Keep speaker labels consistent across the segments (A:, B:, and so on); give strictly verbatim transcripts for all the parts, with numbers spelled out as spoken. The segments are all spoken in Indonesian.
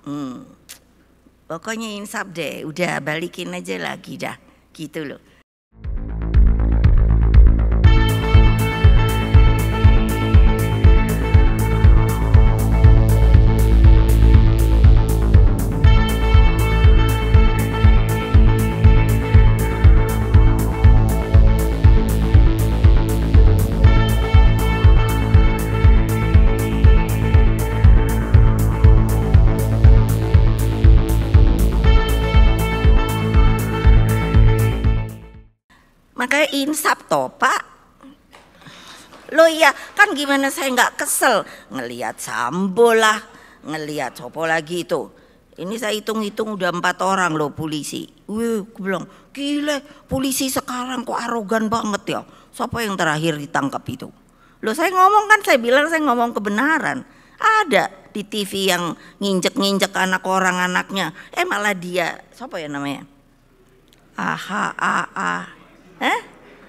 A: Hmm. Pokoknya insaf deh, udah balikin aja lagi dah, gitu loh. Makanya insaf toh Pak. Loh iya kan gimana saya nggak kesel ngelihat Sambo lah, ngelihat sopo lagi itu. Ini saya hitung-hitung udah empat orang loh polisi. Wih, aku bilang gile polisi sekarang kok arogan banget ya. Siapa yang terakhir ditangkap itu? Loh saya ngomong kan, saya bilang saya ngomong kebenaran. Ada di T V yang nginjek-nginjek anak orang anaknya. Eh malah dia, siapa ya namanya? Aha, ah, eh?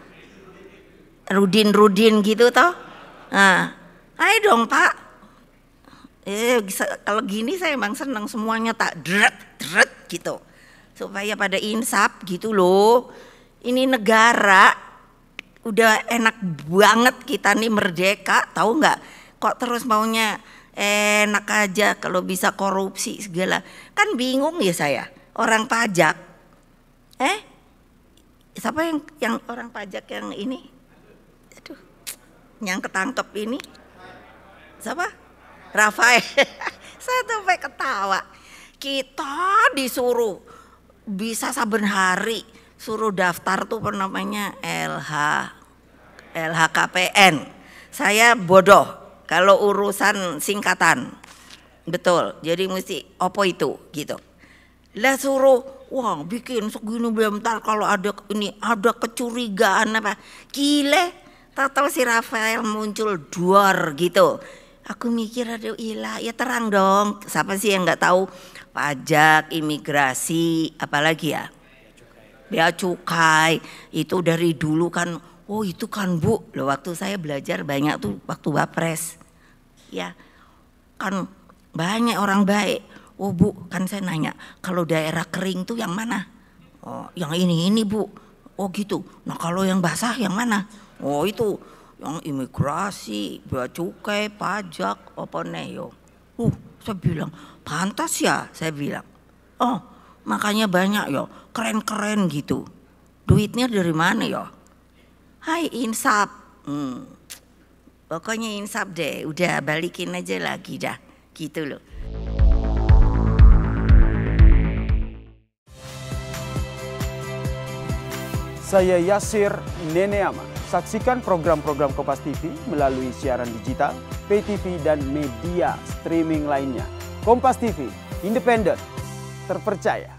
A: Rudin Rudin gitu toh. Nah, ayo dong Pak. Eh kalau gini saya emang seneng semuanya tak dret dret gitu. Supaya pada insaf gitu loh. Ini negara udah enak banget kita nih merdeka, tahu nggak? Kok terus maunya enak aja kalau bisa korupsi segala. Kan bingung ya saya. Orang pajak. Eh? Siapa yang yang orang pajak yang ini? Aduh, yang ketangkep ini? Siapa? Rafael. Saya sampai ketawa. Kita disuruh bisa saben hari suruh daftar tuh apa namanya L H L H K P N. Saya bodoh kalau urusan singkatan. Betul. Jadi mesti opo itu gitu. Lah suruh wah bikin segini bentar kalau ada ini ada kecurigaan apa gile, tahu si Rafael muncul duar gitu. Aku mikir aduh ilah ya terang dong, siapa sih yang nggak tahu pajak, imigrasi, apalagi ya bea cukai itu dari dulu kan. Oh itu kan Bu, loh waktu saya belajar banyak tuh waktu Wapres ya kan banyak orang baik. Oh Bu, kan saya nanya, kalau daerah kering tuh yang mana? Oh, yang ini ini Bu. Oh gitu. Nah kalau yang basah yang mana? Oh itu, yang imigrasi, bea cukai, pajak, apa neo. Uh, saya bilang, pantas ya, saya bilang. Oh, makanya banyak ya, keren-keren gitu. Duitnya dari mana ya? Hai insaf. Hmm. Pokoknya insaf deh, udah balikin aja lagi dah, gitu loh.
B: Saya Yasir Neneama. Saksikan program-program Kompas T V melalui siaran digital, pay T V, dan media streaming lainnya. Kompas T V, independen, terpercaya.